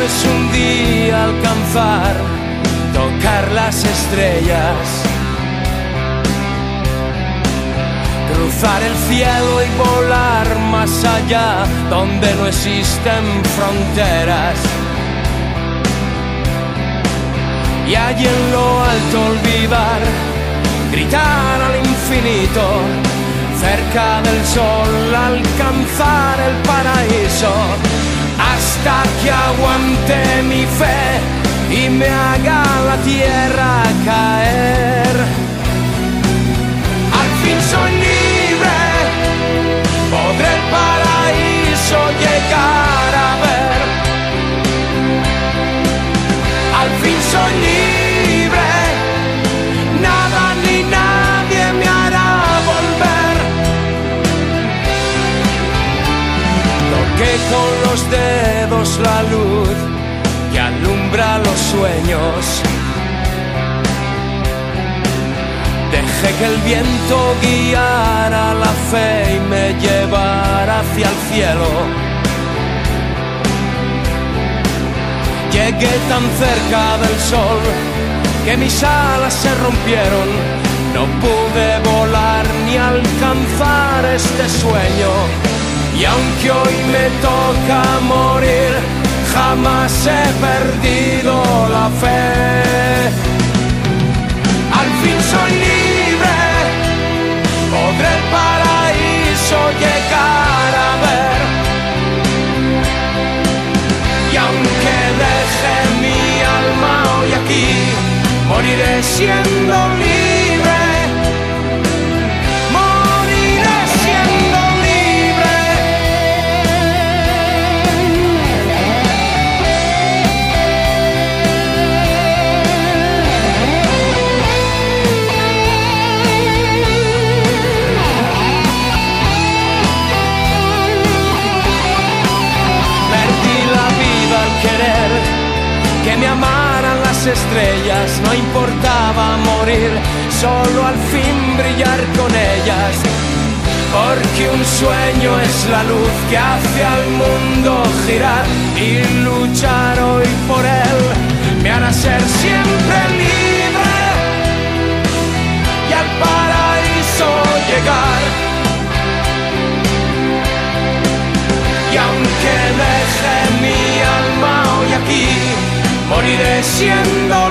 es un día alcanzar, tocar las estrellas, cruzar el cielo y volar más allá, donde no existen fronteras. Y allí en lo alto olvidar, gritar al infinito, cerca del sol alcanzar el paraíso, hasta que aguante mi fe y me haga la tierra caer. Al fin soy libre, podré el paraíso llegar a ver. Al fin soy libre, nada ni nadie me hará volver. Toqué con los dedos la luz que alumbra los sueños. Dejé que el viento guiara la fe y me llevara hacia el cielo. Llegué tan cerca del sol que mis alas se rompieron. No pude volar ni alcanzar este sueño. Y aunque hoy me toca morir, jamás he perdido la fe. Al fin soy libre, podré el paraíso llegar a ver. Y aunque deje mi alma hoy aquí, moriré siendo libre. Moriré siendo libre. Perdí la vida al querer que me amaran las estrellas, no importaba morir, solo al fin brillar con ellas. Porque un sueño es la luz que hace al mundo girar, y luchar hoy por él me hará ser siempre libre y al paraíso llegar. Y aunque deje mi alma hoy aquí, moriré siendo